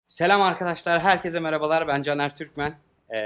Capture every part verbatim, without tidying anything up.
Selam arkadaşlar, herkese merhabalar. Ben Caner Türkmen.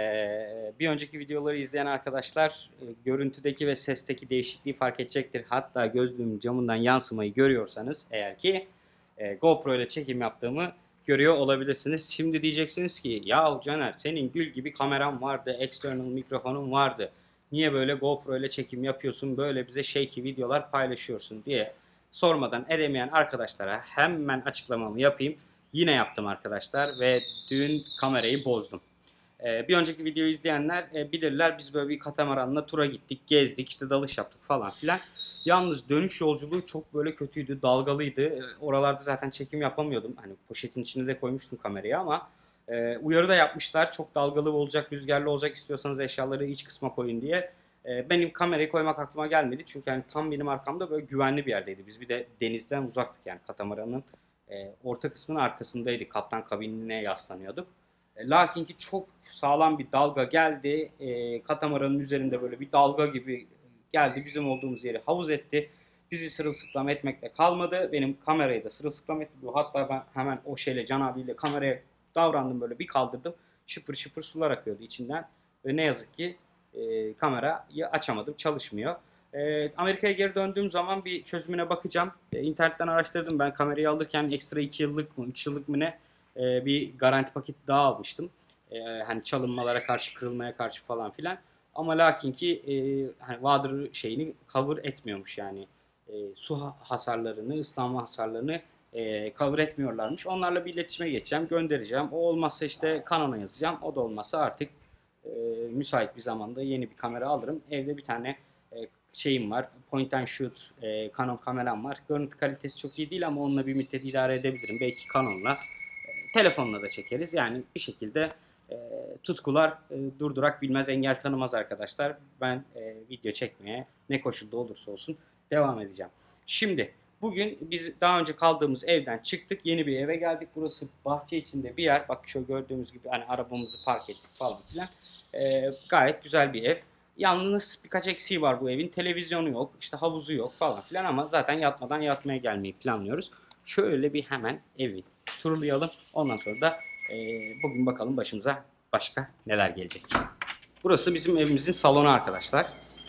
Ee, bir önceki videoları izleyen arkadaşlar e, görüntüdeki ve sesteki değişikliği fark edecektir. Hatta gözlüğüm camından yansımayı görüyorsanız eğer ki e, GoPro ile çekim yaptığımı görüyor olabilirsiniz. Şimdi diyeceksiniz ki ya Caner senin gül gibi kameran vardı, external mikrofonun vardı. Niye böyle GoPro ile çekim yapıyorsun, böyle bize shaky videolar paylaşıyorsun diye sormadan edemeyen arkadaşlara hemen açıklamamı yapayım. Yine yaptım arkadaşlar ve dün kamerayı bozdum. Ee, bir önceki videoyu izleyenler e, bilirler, biz böyle bir katamaranla tura gittik, gezdik, işte dalış yaptık falan filan. Yalnız dönüş yolculuğu çok böyle kötüydü, dalgalıydı. Ee, oralarda zaten çekim yapamıyordum. Hani poşetin içine de koymuştum kamerayı ama e, uyarı da yapmışlar. Çok dalgalı olacak, rüzgarlı olacak, istiyorsanız eşyaları iç kısma koyun diye. E, benim kamerayı koymak aklıma gelmedi. Çünkü yani tam benim arkamda böyle güvenli bir yerdeydi. Biz bir de denizden uzaktık, yani katamaranın e, orta kısmının arkasındaydık. Kaptan kabinine yaslanıyorduk. E, lakin ki çok sağlam bir dalga geldi. E, katamaranın üzerinde böyle bir dalga gibi geldi. Bizim olduğumuz yeri havuz etti. Bizi sırılsıklam etmekle kalmadı. Benim kamerayı da sırılsıklam etti. Hatta ben hemen o şeyle, Can abiyle kameraya davrandım, böyle bir kaldırdım. Şıpır şıpır sular akıyordu içinden. Ve ne yazık ki e, kamerayı açamadım. Çalışmıyor. E, Amerika'ya geri döndüğüm zaman bir çözümüne bakacağım. E, internetten araştırdım. Ben kamerayı alırken ekstra iki yıllık mı üç yıllık mı ne e, bir garanti paketi daha almıştım. E, hani çalınmalara karşı, kırılmaya karşı falan filan. Ama lakin ki e, hani water şeyini cover etmiyormuş yani. E, su hasarlarını, ıslanma hasarlarını e, cover etmiyorlarmış. Onlarla bir iletişime geçeceğim, göndereceğim. O olmazsa işte Canon'a yazacağım. O da olmazsa artık e, müsait bir zamanda yeni bir kamera alırım. Evde bir tane e, şeyim var. Point and shoot e, Canon kameram var. Görüntü kalitesi çok iyi değil ama onunla bir müddet idare edebilirim. Belki Canon'la, e, telefonla da çekeriz. Yani bir şekilde e, tutkular e, durdurak bilmez, engel tanımaz arkadaşlar. Ben e, video çekmeye ne koşulda olursa olsun devam edeceğim. Şimdi bugün biz daha önce kaldığımız evden çıktık. Yeni bir eve geldik. Burası bahçe içinde bir yer. Bak şöyle gördüğümüz gibi hani arabamızı park ettik falan filan. E, gayet güzel bir ev. Yalnız birkaç eksiği var bu evin. Televizyonu yok, işte havuzu yok falan filan ama zaten yatmadan yatmaya gelmeyi planlıyoruz. Şöyle bir hemen evi turlayalım. Ondan sonra da e, bugün bakalım başımıza başka neler gelecek. Burası bizim evimizin salonu arkadaşlar.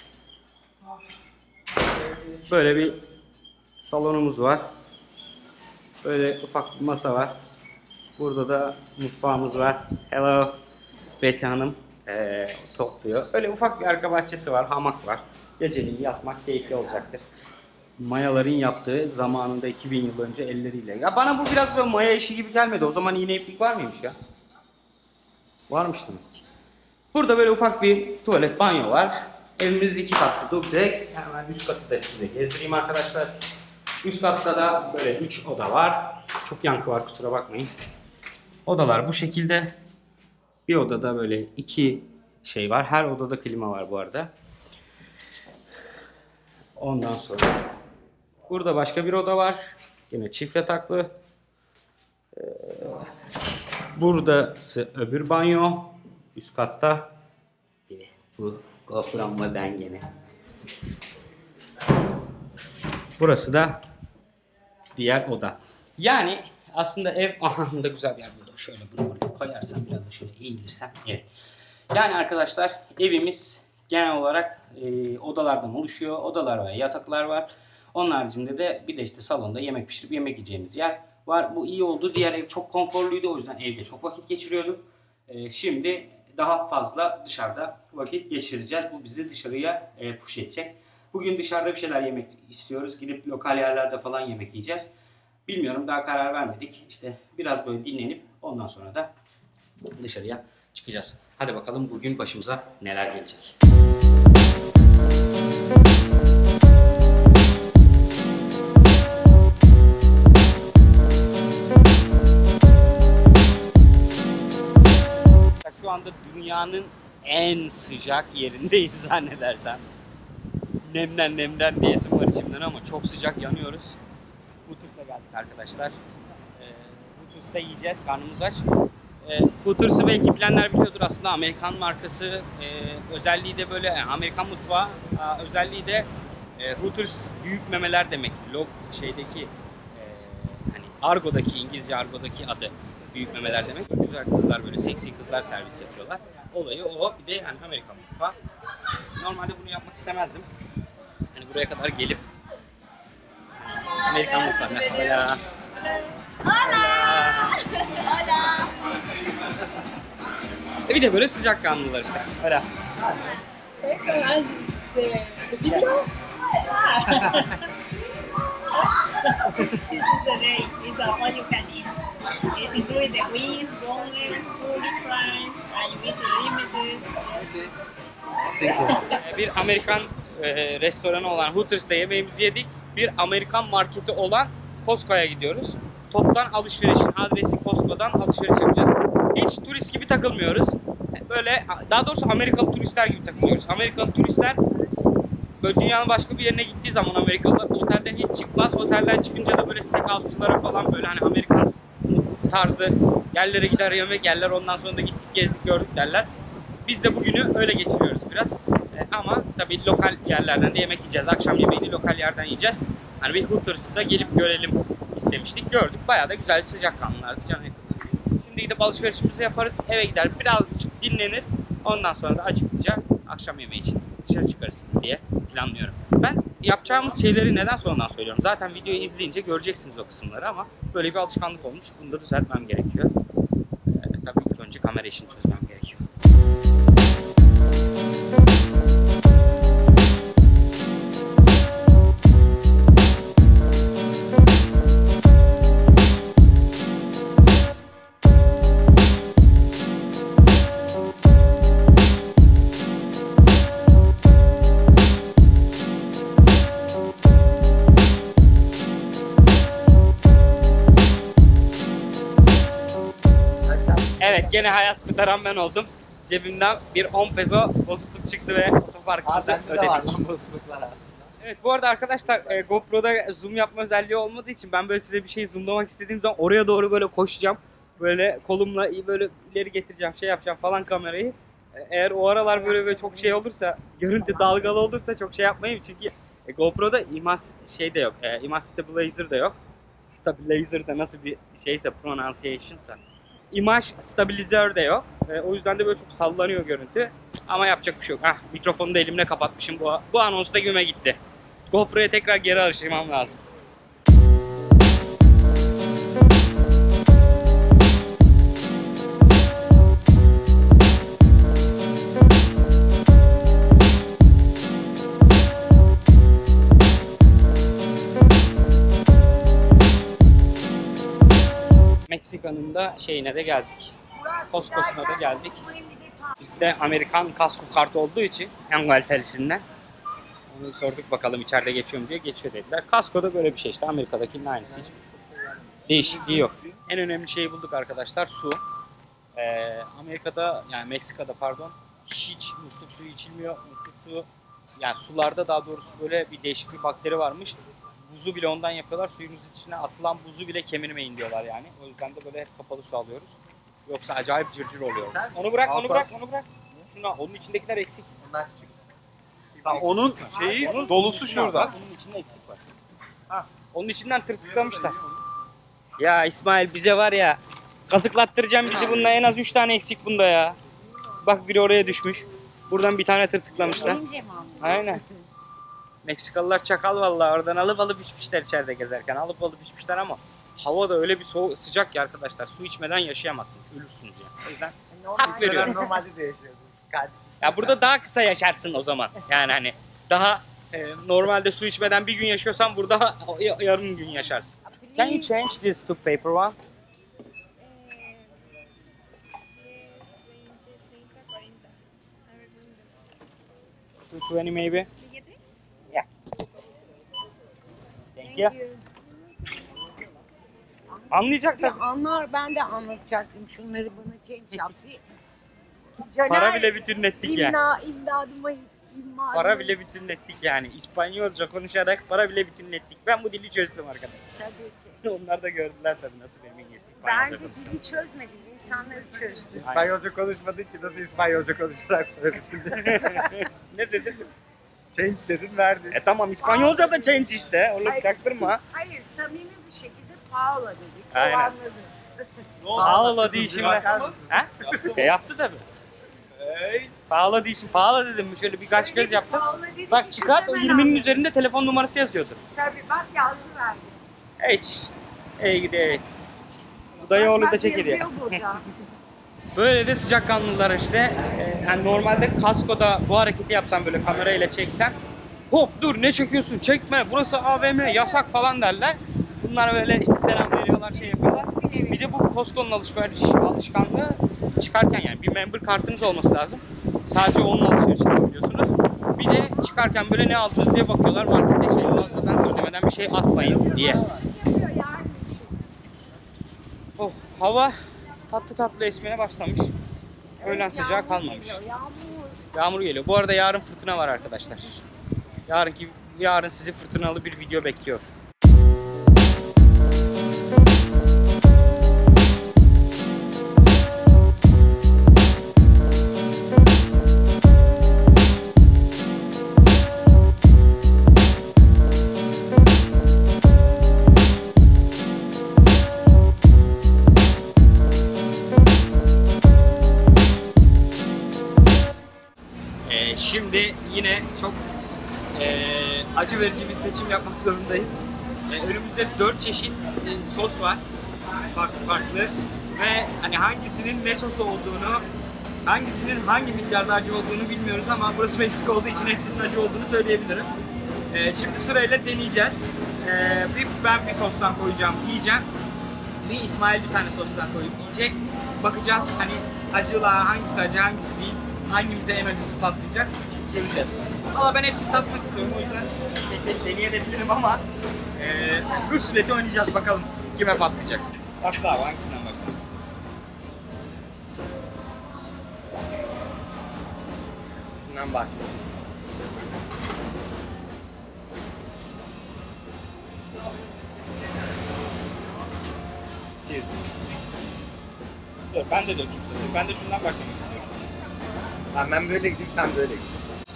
Böyle bir salonumuz var. Böyle ufak bir masa var. Burada da mutfağımız var. Hello. Betty Hanım e, topluyor. Öyle ufak bir arka bahçesi var, hamak var. Geceliğin yatmak keyifli olacaktır. Mayaların yaptığı zamanında iki bin yıl önce elleriyle. Ya bana bu biraz böyle maya işi gibi gelmedi. O zaman iğne iplik var mıymış ya? Varmış demek ki. Burada böyle ufak bir tuvalet, banyo var. Evimiz iki katlı dubleks. Hemen üst katı da size gezdireyim arkadaşlar. Üst katta da böyle üç oda var. Çok yankı var, kusura bakmayın. Odalar bu şekilde. Bir odada böyle iki şey var. Her odada klima var bu arada. Ondan sonra burada başka bir oda var. Yine çift yataklı. Ee, Burası öbür banyo. Üst katta. Yine bu GoPro'mla ben gene. Burası da diğer oda. Yani aslında ev aha da güzel bir yer burada. Şöyle bunu oraya koyarsam, biraz da şöyle eğilirsem. Evet. Yani arkadaşlar evimiz genel olarak e, odalardan oluşuyor. Odalar ve yataklar var. Onun haricinde de bir de işte salonda yemek pişirip yemek yiyeceğimiz yer var. Bu iyi oldu. Diğer ev çok konforluydu. O yüzden evde çok vakit geçiriyorduk. E, şimdi daha fazla dışarıda vakit geçireceğiz. Bu bizi dışarıya e, push edecek. Bugün dışarıda bir şeyler yemek istiyoruz. Gidip lokal yerlerde falan yemek yiyeceğiz. Bilmiyorum, daha karar vermedik. İşte biraz böyle dinlenip ondan sonra da dışarıya çıkacağız. Hadi bakalım bugün başımıza neler gelecek. Şu anda dünyanın en sıcak yerindeyiz zannedersem. Nemden nemden diyesim var içimden ama çok sıcak, yanıyoruz. Hooters'a geldik arkadaşlar. Ee, Hooters'ta yiyeceğiz, karnımız aç. Ee, Hooters'ı belki bilenler biliyordur, aslında Amerikan markası. Ee, özelliği de böyle yani Amerikan mutfağı, e, özelliği de e, Hooters büyük memeler demek. Log şeydeki e, hani argodaki, İngilizce argodaki adı Büyük memeler demek. Güzel kızlar, böyle seksi kızlar servis yapıyorlar. Olayı o. Bir de yani Amerikan mutfağı. Normalde bunu yapmak istemezdim. Hani buraya kadar gelip Amerikan mutfağı. Mesela E bir de böyle sıcakkanlılar işte. Öyle. This is the day. It's all you can eat. It's including the wings, boneless, fully fries, and you eat limited. Ee, bir Amerikan e, restoranı olan Hooters'ta yemeğimizi yedik. Bir Amerikan marketi olan Costco'ya gidiyoruz. Toptan alışverişin adresi Costco'dan alışveriş yapacağız. Hiç turist gibi takılmıyoruz. Böyle, daha doğrusu Amerikalı turistler gibi takılıyoruz. Amerikalı turistler böyle dünyanın başka bir yerine gittiği zaman Amerikalılar otelden hiç çıkmaz. Otelden çıkınca da böyle steakhouse'çulara falan böyle hani Amerikan tarzı yerlere gider, yemek yerler. Ondan sonra da gittik, gezdik, gördük derler. Biz de bugünü öyle geçiriyoruz biraz. E, ama tabii lokal yerlerden de yemek yiyeceğiz. Akşam yemeğini lokal yerden yiyeceğiz. Hani bir Hooters'ı da gelip görelim istemiştik. Gördük. Bayağı da güzel, sıcakkanlılardı. Can yakınlardı. Şimdi gidip alışverişimizi yaparız. Eve gider, birazcık dinlenir. Ondan sonra da acıkınca akşam yemeği için dışarı çıkarız diye planlıyorum. Ben yapacağımız şeyleri neden sonradan söylüyorum. Zaten videoyu izleyince göreceksiniz o kısımları ama böyle bir alışkanlık olmuş. Bunu da düzeltmem gerekiyor. Ee, tabii ilk önce kamera işini çözmem gerekiyor. Evet, gene hayat kurtaran ben oldum. Cebimden bir on peso bozukluk çıktı ve otoparkımızı ödedik. Var lan bozukluklar aslında. Evet, bu arada arkadaşlar e, GoPro'da zoom yapma özelliği olmadığı için ben böyle size bir şey zoomlamak istediğim zaman oraya doğru böyle koşacağım. Böyle kolumla böyle ileri getireceğim, şey yapacağım falan kamerayı. E, eğer o aralar böyle böyle çok şey olursa, görüntü dalgalı olursa çok şey yapmayayım çünkü e, GoPro'da image şey de yok. E, image stabilizer da yok. Stabilizer da nasıl bir şeyse, pronunciation'sa. Image stabilizer de yok. E, o yüzden de böyle çok sallanıyor görüntü. Ama yapacak bir şey yok. Hah, mikrofonu da elimle kapatmışım. Bu, bu anonsta güme gitti. GoPro'ya tekrar geri alışmam lazım. Meksika'nın da şeyine de geldik. Costco'suna da geldik. Bizde Amerikan kasko kartı olduğu için en kalitelisinden. Onu sorduk bakalım içeride geçiyor mu diye, geçiyor dediler. Kaskoda böyle bir şey işte, Amerika'dakinin aynısı, hiç değişikliği yok. En önemli şeyi bulduk arkadaşlar, su. Ee, Amerika'da, yani Meksika'da pardon, hiç musluk suyu içilmiyor. Musluk suyu, yani sularda daha doğrusu böyle bir değişik bir bakteri varmış. Buzu bile ondan yapıyorlar. Suyumuzun içine atılan buzu bile kemirmeyin diyorlar yani. O yüzden de böyle hep kapalı su alıyoruz. Yoksa acayip cırcır oluyor. Onu bırak, onu bırak, onu bırak. Şuna, onun içindekiler eksik. Bunlar küçük. Tamam, onun şeyi Onun dolusu içinde şurada. var, Onun içinde eksik var. Ha, onun içinden tırtıklamışlar. Ya İsmail, bize var ya, kazıklattıracağım bizi, bunda en az üç tane eksik bunda ya. Bak, biri oraya düşmüş. Buradan bir tane tırtıklamışlar. Aynen. Meksikalılar çakal vallahi, oradan alıp alıp içmişler içeride gezerken. Alıp alıp içmişler ama hava da öyle bir soğuk, sıcak ki arkadaşlar, su içmeden yaşayamazsınız. Ölürsünüz yani. O yüzden hak veriyorum. Normalde de yaşıyoruz. Kardeşim. ya burada daha kısa yaşarsın o zaman. Yani hani daha e, normalde su içmeden bir gün yaşıyorsan burada yarım gün yaşarsın. Can you change this to paper one? two twenty maybe. Yeah. Thank you. Anlayacak Ya tabii. anlar, ben de anlatacaktım şunları bana change yaptı. Caner, Para bile bütünlettik yani. imna, imdadıma yet, imma. Para bile bütünlettik yani. İspanyolca konuşarak para bile bütünlettik. Ben bu dili çözdüm arkadaşlar. Tabii ki. Onlar da gördüler tabii nasıl bir İngilizce. Bence dili çözmedi, insanları çözdü. İspanyolca konuşmadın ki nasıl İspanyolca konuşarak öğretildin? Ne dedin? Change dedin verdin. E tamam, İspanyolca da change işte. Onu Hayır. çaktırma. Hayır, samimi bir şekilde Paola dedik. Aynen. O anladı. Pahalı dişim. Ha? E, yaptı tabii. Pahalı dişim. Pahalı dedim. Şöyle birkaç göz yaptım. Bak çıkart o yirminin üzerinde telefon numarası yazıyordu. Tabii bak yazı verdi. Hiç. Ey gidi ey. Bu dayı oğlu da çekiliyor. Böyle de sıcakkanlılar işte. Ee, yani normalde kaskoda bu hareketi yapsam böyle kamerayla çeksem hop dur ne çekiyorsun çekme burası A V M yasak falan derler. Bunlar böyle işte selam veriyorlar şey yapıyorlar. Bir de bu Costco'nun alışveriş alışkanlığı çıkarken yani bir member kartınız olması lazım. Sadece onun alışveriş yapabiliyorsunuz. Bir de çıkarken böyle ne aldınız diye bakıyorlar markette şey fazladan ödemeden bir şey atmayın diye. Oh, hava tatlı tatlı esmeye başlamış. Öğlen sıcağı kalmamış. Yağmur geliyor. Bu arada yarın fırtına var arkadaşlar. Yarınki yarın sizi fırtınalı bir video bekliyor. Şimdi yine çok e, acı verici bir seçim yapmak zorundayız. E, önümüzde dört çeşit e, sos var. Farklı farklı. Ve hani hangisinin ne sosu olduğunu, hangisinin hangi miktarda acı olduğunu bilmiyoruz ama burası Meksika olduğu için hepsinin acı olduğunu söyleyebilirim. E, şimdi sırayla deneyeceğiz. E, bir ben bir sostan koyacağım, yiyeceğim. Bir İsmail bir tane sostan koyup yiyecek. Bakacağız hani acılar hangisi acı hangisi değil. Hangimize en acısı patlayacak göreceğiz. Valla ben hepsini tatmak istiyorum o yüzden deneyebilirim ama e, Rus ruleti oynayacağız bakalım kime patlayacak. Başla abi hangisinden başlayalım? Şundan başlayalım. Cheers. Dur ben de dökeyim. Ben de şundan başlamak istiyorum. Tamam ben böyle gideyim sen böyle git.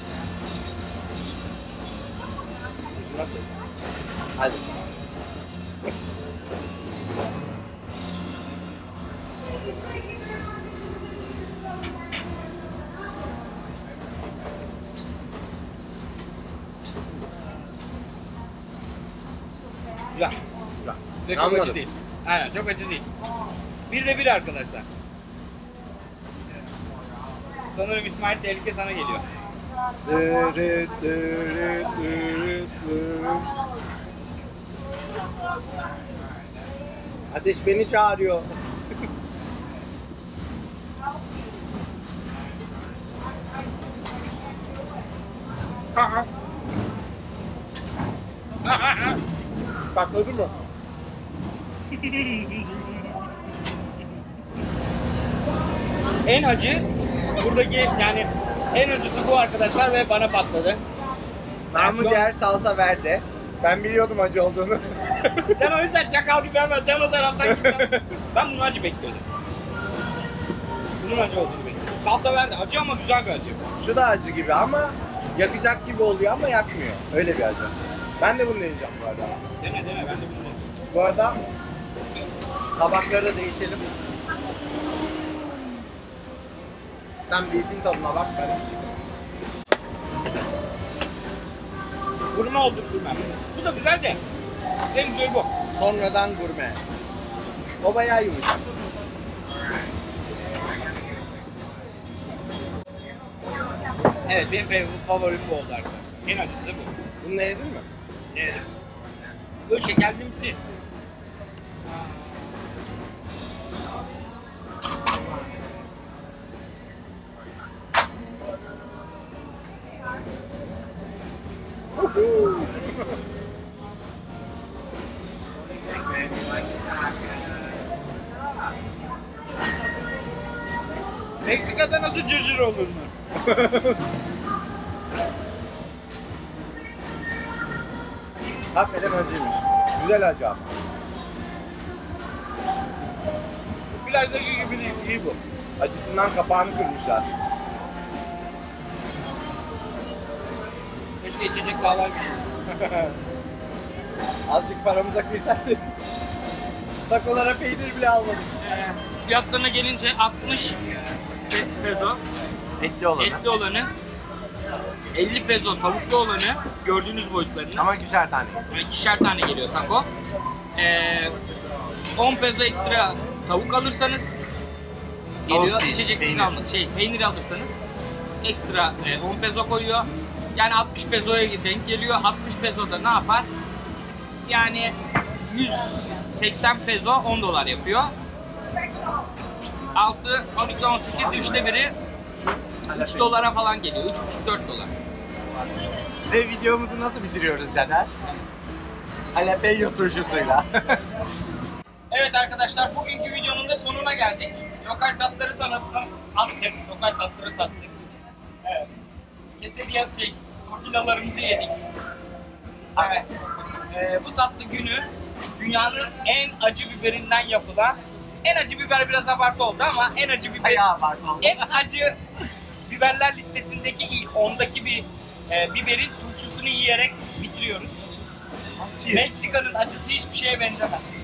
Nasıl? Hadi. Güzel. Güzel. Ve çok Anladım. acı değil. Aynen çok acı değil. Bir de bir arkadaşlar. Sanırım İsmail tehlike sana geliyor. Dırı dırı dırı dırı. Ateş beni çağırıyor. Patladı mı? En acı buradaki yani en acısı bu arkadaşlar ve bana patladı. Namı şu an- diğer salsa verdi. Ben biliyordum acı olduğunu. Sen o yüzden çakal gibi hemen sen o taraftan gittin. Ben bunun acı bekliyordum. Bunun acı olduğunu bekliyordum. Salsa verdi. Acı ama güzel bir acı. Şu da acı gibi ama yakacak gibi oluyor ama yakmıyor. Öyle bir acı. Ben de bunu deneyeceğim bu arada. Dene dene ben de bunu deneyeceğim. Bu arada tabakları da değişelim. Sen beef'in tadına bak ben chicken. Gurme oldum gurme. Bu da güzel de. En güzel bu. Sonradan gurme. O bayağı yumuşak. Evet benim favorim bu oldu arkadaşlar. En acısı bu. Bunu ne yedin mi? Evet. Böyle şekerlimsi. Meksika'da nasıl cırcır olur mu? Hakikaten acıymış. Güzel acı ama. Plajdaki gibi değil, iyi bu. Acısından kapağını kırmışlar. Keşke içecek bağlaymışız. Azıcık paramıza kıysaydık. Takolara peynir bile almadım. Ee, fiyatlarına gelince altmış pe- peso Etli olanı. etli olanı, elli peso tavuklu olanı, gördüğünüz boyutlarını. Ama güzel tane. Böyle ikişer tane geliyor taco. Ee, on peso ekstra tavuk alırsanız geliyor. Tavuk değil, İçeceklerinizi peynir. almanız. Şey, peynir alırsanız ekstra e, on peso koyuyor. Yani altmış pesoya denk geliyor. altmış peso da ne yapar? Yani yüz seksen peso on dolar yapıyor. altı, on iki, on sekiz, üçte biri üç dolara falan geliyor. üç buçuk dört dolar. Ve videomuzu nasıl bitiriyoruz Caner? Jalapeno turşusuyla. Evet arkadaşlar, bugünkü videonun da sonuna geldik. Lokal tatları tanıttım, attık, lokal tatları tattık. Evet. Kesediyat şey, tortillalarımızı yedik. Evet. Ee, bu tatlı günü dünyanın en acı biberinden yapılan, en acı biber biraz abartı oldu ama en acı biber, Bayağı pardon. en acı biberler listesindeki ilk ondaki bir e, biberin turşusunu yiyerek bitiriyoruz. Meksika'nın acısı hiçbir şeye benzemez.